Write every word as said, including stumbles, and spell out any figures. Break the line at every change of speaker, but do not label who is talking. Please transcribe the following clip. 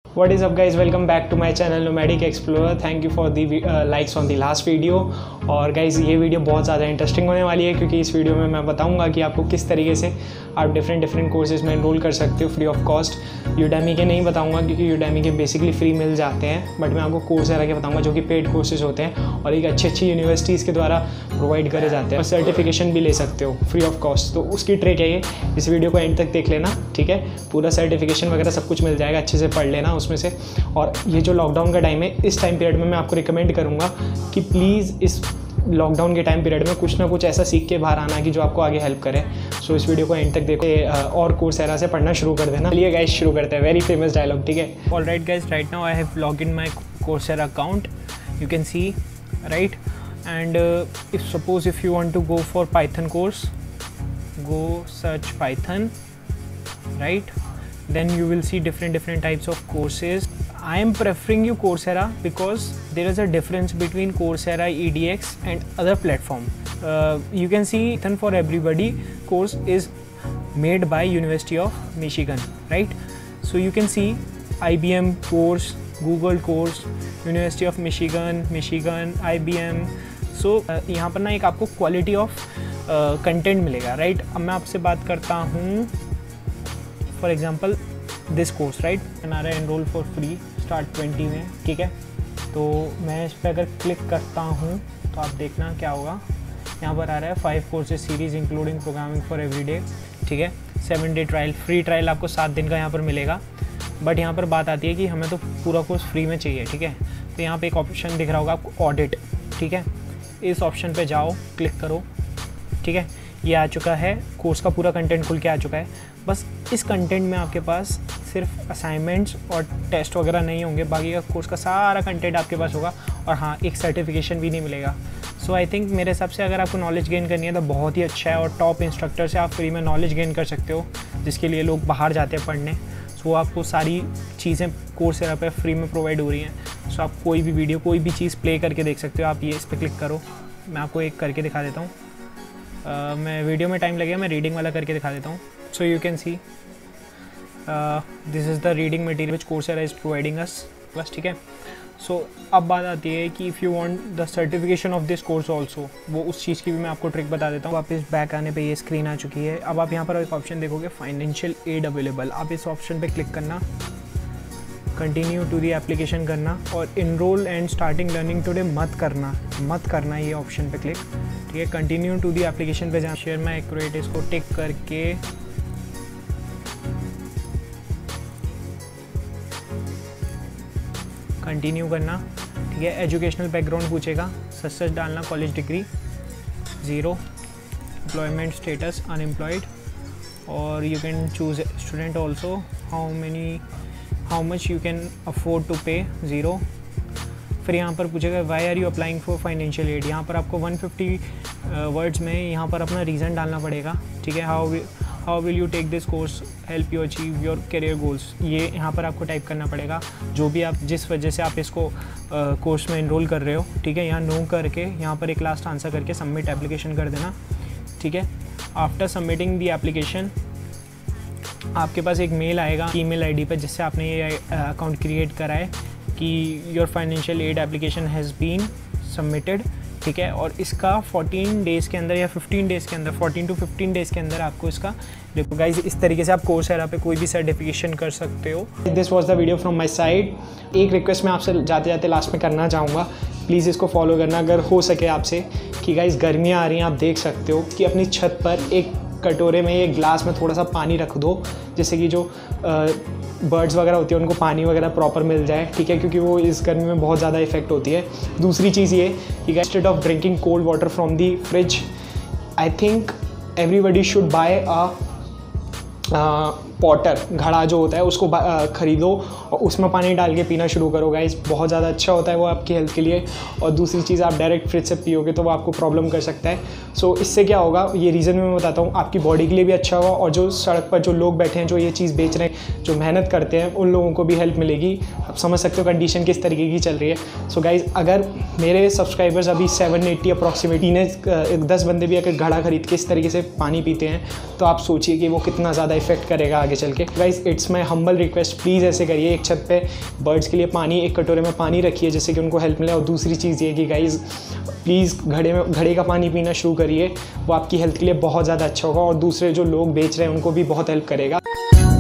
What is up guys, welcome back to my channel Nomadic Explorer. Thank you for the uh, likes on the last video. और guys ये video बहुत ज़्यादा interesting होने वाली है क्योंकि इस वीडियो में मैं बताऊंगा कि आपको किस तरीके से आप डिफरेंट डिफरेंट कोर्सेज में एनरोल कर सकते हो फ्री ऑफ कॉस्ट। यूडेमी के नहीं बताऊंगा क्योंकि यूडेमी के बेसिकली फ्री मिल जाते हैं, बट मैं आपको कोर्सेरा के बताऊंगा जो कि पेड कोर्सेज होते हैं और एक अच्छी अच्छी यूनिवर्सिटीज़ के द्वारा प्रोवाइड करे जाते हैं और सर्टिफिकेशन भी ले सकते हो फ्री ऑफ कॉस्ट। तो उसकी ट्रिक है ये, इस वीडियो को एंड तक देख लेना, ठीक है। पूरा सर्टिफिकेशन वगैरह सब कुछ मिल जाएगा, अच्छे से पढ़ लेना उसमें से। और ये जो लॉकडाउन का टाइम है, इस टाइम पीरियड में मैं आपको रिकमेंड करूँगा कि प्लीज़ इस लॉकडाउन के टाइम पीरियड में कुछ ना कुछ ऐसा सीख के बाहर आना कि जो आपको आगे हेल्प करे। सो इस वीडियो को एंड तक देखो और कोर्सेरा से पढ़ना शुरू कर देना। चलिए गाइस शुरू करते हैं, वेरी फेमस डायलॉग, ठीक है। Alright guys, right now I have log in my Coursera account, you can see right. And if suppose if you want to go for Python course, go search Python, right? Then you will see different different types of courses. I am preferring you Coursera because there is a difference between Coursera, E D X and other platform. Uh, you can see Python for Everybody course is made by University of Michigan, right? So you can see I B M course, Google course, University of Michigan, Michigan, I B M. So so, uh, यहाँ पर ना एक आपको quality of content मिलेगा, right. अब मैं आपसे बात करता हूँ for example this course, right. बना रहा है enroll for free start twenty में, ठीक है। तो मैं इस पर अगर क्लिक करता हूँ तो आप देखना क्या होगा। यहाँ पर आ रहा है five courses series including programming for everyday, ठीक है। Seven day trial, free trial आपको सात दिन का यहाँ पर मिलेगा। बट यहाँ पर बात आती है कि हमें तो पूरा कोर्स फ्री में चाहिए, ठीक है। तो यहाँ पर एक ऑप्शन दिख रहा होगा आपको ऑडिट, ठीक है। इस ऑप्शन पे जाओ, क्लिक करो, ठीक है। ये आ चुका है, कोर्स का पूरा कंटेंट खुल के आ चुका है। बस इस कंटेंट में आपके पास सिर्फ असाइनमेंट्स और टेस्ट वगैरह नहीं होंगे, बाकी का कोर्स का सारा कंटेंट आपके पास होगा। और हाँ, एक सर्टिफिकेशन भी नहीं मिलेगा। सो आई थिंक मेरे हिसाब से अगर आपको नॉलेज गेन करनी है तो बहुत ही अच्छा है और टॉप इंस्ट्रक्टर से आप फ्री में नॉलेज गेन कर सकते हो, जिसके लिए लोग बाहर जाते हैं पढ़ने। सो आपको सारी चीज़ें कोर्सेरा पे फ्री में प्रोवाइड हो रही हैं। सो आप कोई भी वीडियो, कोई भी चीज़ प्ले करके देख सकते हो। आप ये इस पर क्लिक करो, मैं आपको एक करके दिखा देता हूँ। uh, मैं वीडियो में टाइम लगेगा, मैं रीडिंग वाला करके दिखा देता हूँ। So you can see this is the reading material which Coursera is providing us, बस, ठीक है। सो so, अब बात आती है कि if you want the certification of this course also, वो उस चीज़ की भी मैं आपको ट्रिक बता देता हूँ। वापस बैक आने पे ये स्क्रीन आ चुकी है। अब आप यहाँ पर एक ऑप्शन देखोगे फाइनेंशियल एड अवेलेबल, आप इस ऑप्शन पे क्लिक करना, कंटिन्यू टू दी एप्लीकेशन करना और enroll and starting learning today मत करना, मत करना ये ऑप्शन पे क्लिक, ठीक है। कंटिन्यू टू दी एप्लीकेशन पे जाना, शेयर माई एक्यूरेट इसको टिक करके कंटिन्यू करना, ठीक है। एजुकेशनल बैकग्राउंड पूछेगा, सच सच डालना, college degree zero, employment status unemployed, और you can choose student also, how many how much you can afford to pay zero. फिर यहाँ पर पूछेगा why are you applying for financial aid, यहाँ पर आपको वन फिफ्टी वर्ड्स में यहाँ पर अपना रीज़न डालना पड़ेगा, ठीक है। How how will you take this course help you achieve your career goals, ये यहाँ पर आपको टाइप करना पड़ेगा, जो भी आप जिस वजह से आप इसको कोर्स uh, में इनरोल कर रहे हो, ठीक है। यहाँ नो करके यहाँ पर एक लास्ट आंसर करके सबमिट एप्लीकेशन कर देना, ठीक है। आफ्टर सबमिटिंग दी एप्लीकेशन आपके पास एक मेल आएगा ईमेल आईडी पर जिससे आपने ये अकाउंट क्रिएट करा है कि your financial aid application has been submitted, ठीक है। और इसका फोर्टीन डेज़ के अंदर या फिफ्टीन डेज़ के अंदर, फोर्टीन टू फिफ्टीन डेज़ के अंदर आपको इसका गाइस इस तरीके से आप कोर्सेरा पे कोई भी सर्टिफिकेशन कर सकते हो। This was the video from my side. एक रिक्वेस्ट मैं आपसे जाते जाते लास्ट में करना चाहूँगा, प्लीज़ इसको फॉलो करना अगर हो सके आपसे, कि गाइस गर्मियाँ आ रही हैं, आप देख सकते हो कि अपनी छत पर एक कटोरे में, एक ग्लास में थोड़ा सा पानी रख दो, जिससे कि जो बर्ड्स वगैरह होती है उनको पानी वगैरह प्रॉपर मिल जाए, ठीक है, क्योंकि वो इस गर्मी में बहुत ज़्यादा इफेक्ट होती है। दूसरी चीज़ ये कि instead of drinking cold water from the fridge, I think everybody should buy a potter, घड़ा जो होता है उसको ख़रीदो और उसमें पानी डाल के पीना शुरू करो गाइस, बहुत ज़्यादा अच्छा होता है वो आपकी हेल्थ के लिए। और दूसरी चीज़, आप डायरेक्ट फ्रिज से पियोगे तो वो आपको प्रॉब्लम कर सकता है। सो so, इससे क्या होगा, ये रीज़न मैं बताता हूँ, आपकी बॉडी के लिए भी अच्छा होगा और जो सड़क पर जो लोग बैठे हैं, जो ये चीज़ बेच रहे हैं, जो मेहनत करते हैं, उन लोगों को भी हेल्प मिलेगी। आप समझ सकते हो कंडीशन किस तरीके की चल रही है। सो so गाइज़, अगर मेरे सब्सक्राइबर्स अभी सेवन एट्टी अप्रॉक्सीमेटली ने दस बंदे भी अगर घड़ा खरीद के इस तरीके से पानी पीते हैं तो आप सोचिए कि वो कितना ज़्यादा इफेक्ट करेगा आगे चल के। Guys it's my humble request, please ऐसे करिए। एक छत पे बर्ड्स के लिए पानी, एक कटोरे में पानी रखिए जिससे कि उनको हेल्प मिले। और दूसरी चीज़ ये कि गाइस प्लीज़ घड़े में घड़े का पानी पीना शुरू करिए, वो आपकी हेल्थ के लिए बहुत ज़्यादा अच्छा होगा और दूसरे जो लोग बेच रहे हैं उनको भी बहुत हेल्प करेगा।